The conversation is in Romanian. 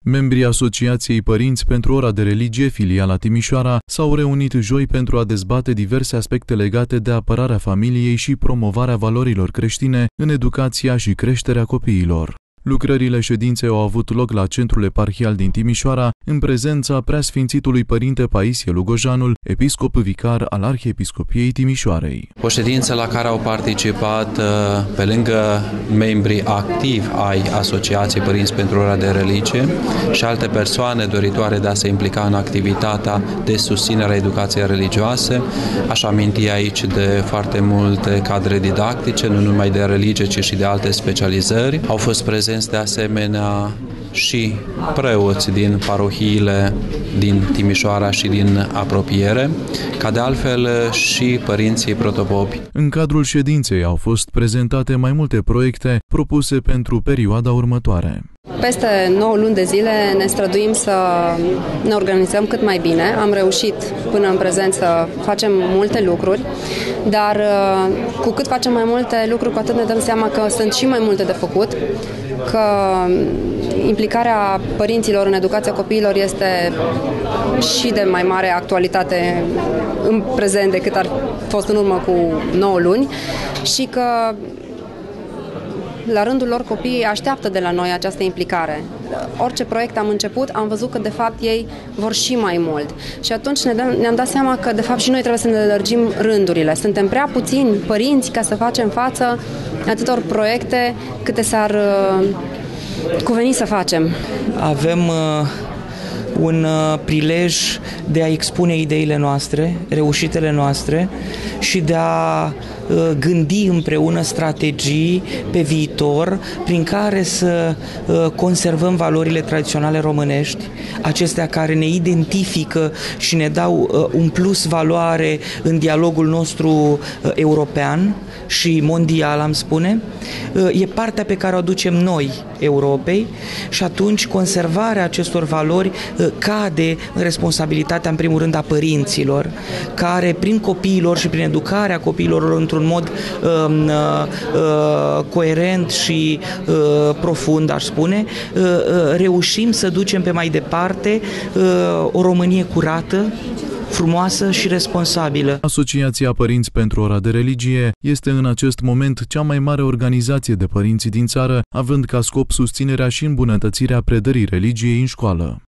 Membrii Asociației Părinți pentru Ora de Religie, filiala Timișoara, s-au reunit joi pentru a dezbate diverse aspecte legate de apărarea familiei și promovarea valorilor creștine în educația și creșterea copiilor. Lucrările ședinței au avut loc la Centrul Eparhial din Timișoara, în prezența Preasfințitului Părinte Paisie Lugojanul, episcop vicar al Arhiepiscopiei Timișoarei. O ședință la care au participat, pe lângă membrii activi ai Asociației Părinți pentru Ora de Religie și alte persoane doritoare de a se implica în activitatea de susținere a educației religioase. Aș aminti aici de foarte multe cadre didactice, nu numai de religie, ci și de alte specializări. Au fost prezenți de asemenea și preoți din parohiile din Timișoara și din apropiere, ca de altfel și părinții protopopi. În cadrul ședinței au fost prezentate mai multe proiecte propuse pentru perioada următoare. Peste 9 luni de zile ne străduim să ne organizăm cât mai bine. Am reușit până în prezent să facem multe lucruri, dar cu cât facem mai multe lucruri, cu atât ne dăm seama că sunt și mai multe de făcut, că implicarea părinților în educația copiilor este și de mai mare actualitate în prezent decât ar fost în urmă cu 9 luni și că la rândul lor copiii așteaptă de la noi această implicare. Orice proiect am început, am văzut că de fapt ei vor și mai mult. Și atunci ne-am dat seama că de fapt și noi trebuie să ne lărgim rândurile. Suntem prea puțini părinți ca să facem față atâtor proiecte câte s-ar cuveni să facem. Avem un prilej de a expune ideile noastre, reușitele noastre și de a gândi împreună strategii pe viitor prin care să conservăm valorile tradiționale românești, acestea care ne identifică și ne dau un plus valoare în dialogul nostru european și mondial, am spune. E partea pe care o aducem noi Europei și atunci conservarea acestor valori cade în responsabilitatea, în primul rând, a părinților, care prin copiilor și prin educarea copiilor într-un mod coerent și profund, aș spune, reușim să ducem pe mai departe o Românie curată, frumoasă și responsabilă. Asociația Părinți pentru Ora de Religie este în acest moment cea mai mare organizație de părinți din țară, având ca scop susținerea și îmbunătățirea predării religiei în școală.